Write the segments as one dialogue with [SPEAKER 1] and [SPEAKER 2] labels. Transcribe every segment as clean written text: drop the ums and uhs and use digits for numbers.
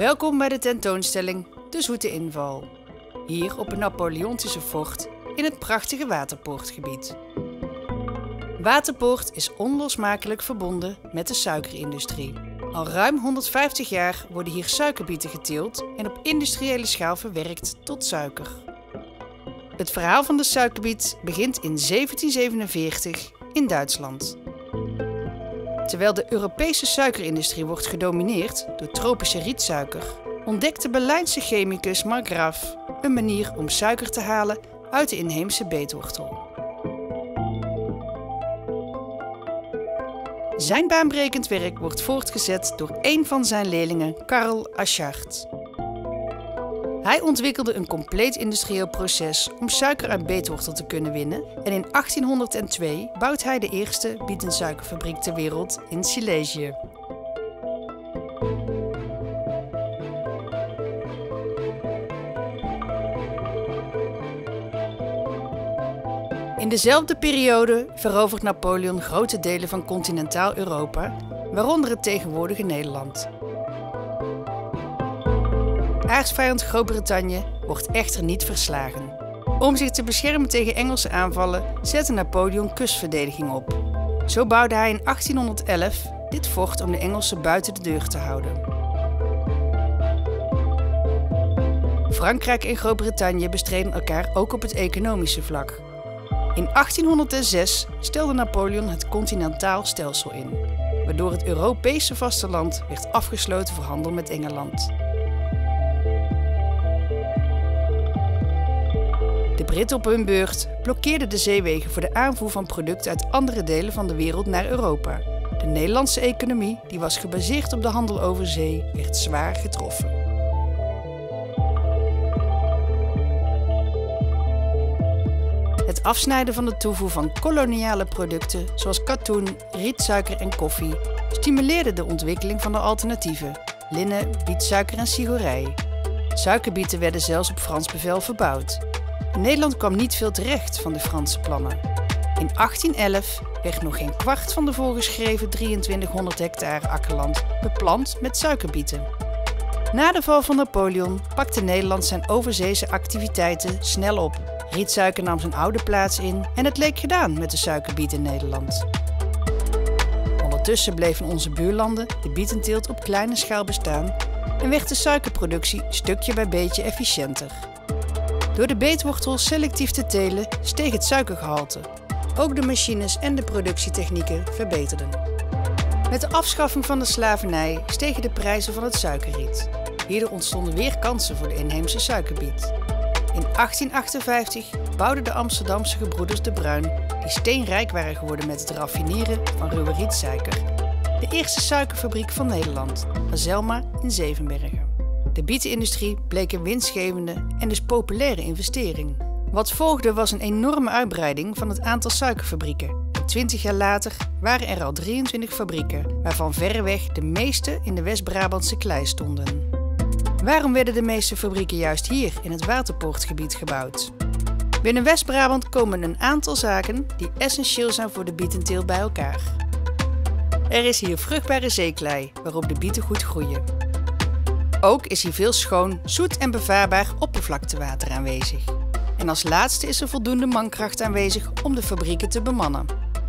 [SPEAKER 1] Welkom bij de tentoonstelling De Zoete Inval. Hier op een Napoleontische fort in het prachtige Waterpoortgebied. Waterpoort is onlosmakelijk verbonden met de suikerindustrie. Al ruim 150 jaar worden hier suikerbieten geteeld en op industriële schaal verwerkt tot suiker. Het verhaal van de suikerbiet begint in 1747 in Duitsland. Terwijl de Europese suikerindustrie wordt gedomineerd door tropische rietsuiker, ontdekt de Berlijnse chemicus Marggraf een manier om suiker te halen uit de inheemse beetwortel. Zijn baanbrekend werk wordt voortgezet door een van zijn leerlingen, Karl Achard. Hij ontwikkelde een compleet industrieel proces om suiker uit beetwortel te kunnen winnen en in 1802 bouwt hij de eerste bietensuikerfabriek ter wereld in Silesië. In dezelfde periode verovert Napoleon grote delen van continentaal Europa, waaronder het tegenwoordige Nederland. Aartsvijand Groot-Brittannië wordt echter niet verslagen. Om zich te beschermen tegen Engelse aanvallen zette Napoleon kustverdediging op. Zo bouwde hij in 1811 dit fort om de Engelsen buiten de deur te houden. Frankrijk en Groot-Brittannië bestreden elkaar ook op het economische vlak. In 1806 stelde Napoleon het continentaal stelsel in, waardoor het Europese vasteland werd afgesloten voor handel met Engeland. De Britten op hun beurt blokkeerden de zeewegen voor de aanvoer van producten uit andere delen van de wereld naar Europa. De Nederlandse economie, die was gebaseerd op de handel over zee, werd zwaar getroffen. Het afsnijden van de toevoer van koloniale producten zoals katoen, rietsuiker en koffie stimuleerde de ontwikkeling van de alternatieven: linnen, bietsuiker en sigorij. Suikerbieten werden zelfs op Frans bevel verbouwd. Nederland kwam niet veel terecht van de Franse plannen. In 1811 werd nog geen kwart van de voorgeschreven 2300 hectare akkerland beplant met suikerbieten. Na de val van Napoleon pakte Nederland zijn overzeese activiteiten snel op. Rietsuiker nam zijn oude plaats in en het leek gedaan met de suikerbiet in Nederland. Ondertussen bleven onze buurlanden de bietenteelt op kleine schaal bestaan en werd de suikerproductie stukje bij beetje efficiënter. Door de beetwortel selectief te telen steeg het suikergehalte. Ook de machines en de productietechnieken verbeterden. Met de afschaffing van de slavernij stegen de prijzen van het suikerriet. Hierdoor ontstonden weer kansen voor de inheemse suikerbiet. In 1858 bouwden de Amsterdamse gebroeders De Bruin, die steenrijk waren geworden met het raffineren van ruwe rietsuiker, de eerste suikerfabriek van Nederland, Azelma in Zevenbergen. De bietenindustrie bleek een winstgevende en dus populaire investering. Wat volgde was een enorme uitbreiding van het aantal suikerfabrieken. En 20 jaar later waren er al 23 fabrieken, waarvan verreweg de meeste in de West-Brabantse klei stonden. Waarom werden de meeste fabrieken juist hier in het Waterpoortgebied gebouwd? Binnen West-Brabant komen een aantal zaken die essentieel zijn voor de bietenteelt bij elkaar. Er is hier vruchtbare zeeklei waarop de bieten goed groeien. Ook is hier veel schoon, zoet en bevaarbaar oppervlaktewater aanwezig. En als laatste is er voldoende mankracht aanwezig om de fabrieken te bemannen.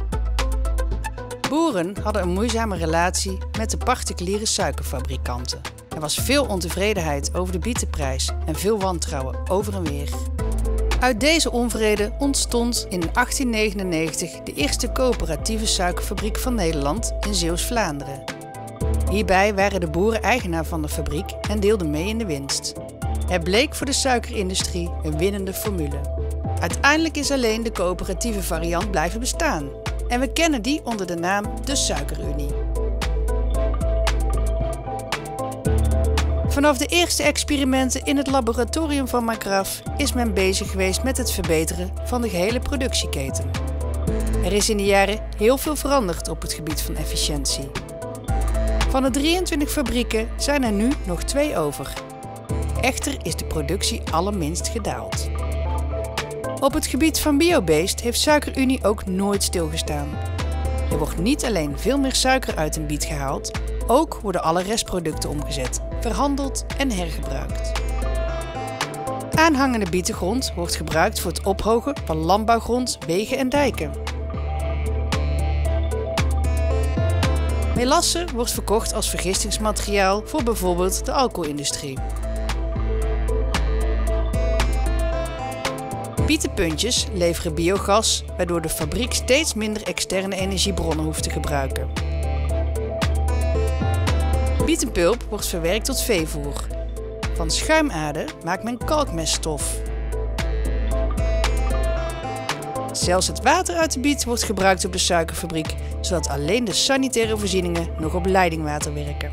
[SPEAKER 1] Boeren hadden een moeizame relatie met de particuliere suikerfabrikanten. Er was veel ontevredenheid over de bietenprijs en veel wantrouwen over en weer. Uit deze onvrede ontstond in 1899 de eerste coöperatieve suikerfabriek van Nederland in Zeeuws-Vlaanderen. Hierbij waren de boeren eigenaar van de fabriek en deelden mee in de winst. Het bleek voor de suikerindustrie een winnende formule. Uiteindelijk is alleen de coöperatieve variant blijven bestaan. En we kennen die onder de naam de Suikerunie. Vanaf de eerste experimenten in het laboratorium van Marggraf is men bezig geweest met het verbeteren van de gehele productieketen. Er is in de jaren heel veel veranderd op het gebied van efficiëntie. Van de 23 fabrieken zijn er nu nog 2 over. Echter is de productie allerminst gedaald. Op het gebied van biobeest heeft Suikerunie ook nooit stilgestaan. Er wordt niet alleen veel meer suiker uit een biet gehaald, ook worden alle restproducten omgezet verhandeld en hergebruikt. Aanhangende bietengrond wordt gebruikt voor het ophogen van landbouwgrond, wegen en dijken. Melasse wordt verkocht als vergistingsmateriaal voor bijvoorbeeld de alcoholindustrie. Bietenpuntjes leveren biogas, waardoor de fabriek steeds minder externe energiebronnen hoeft te gebruiken. Bietenpulp wordt verwerkt tot veevoer. Van schuimaarde maakt men kalkmeststof. Zelfs het water uit de biet wordt gebruikt op de suikerfabriek, zodat alleen de sanitaire voorzieningen nog op leidingwater werken.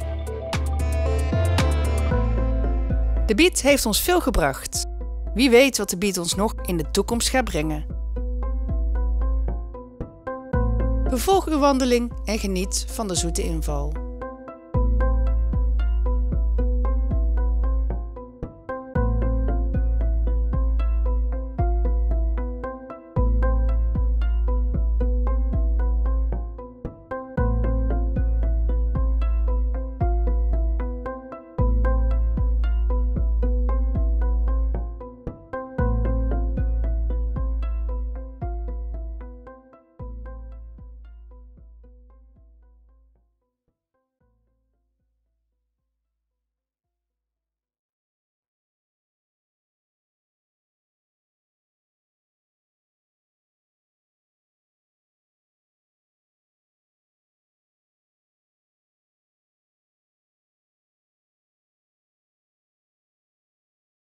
[SPEAKER 1] De biet heeft ons veel gebracht. Wie weet wat de biet ons nog in de toekomst gaat brengen. Vervolg uw wandeling en geniet van de zoete inval.